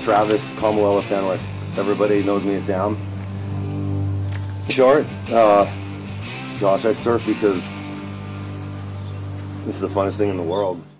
Travis, Kamuela Fenwick. Everybody knows me as Sam. Short, gosh, I surf because this is the funnest thing in the world.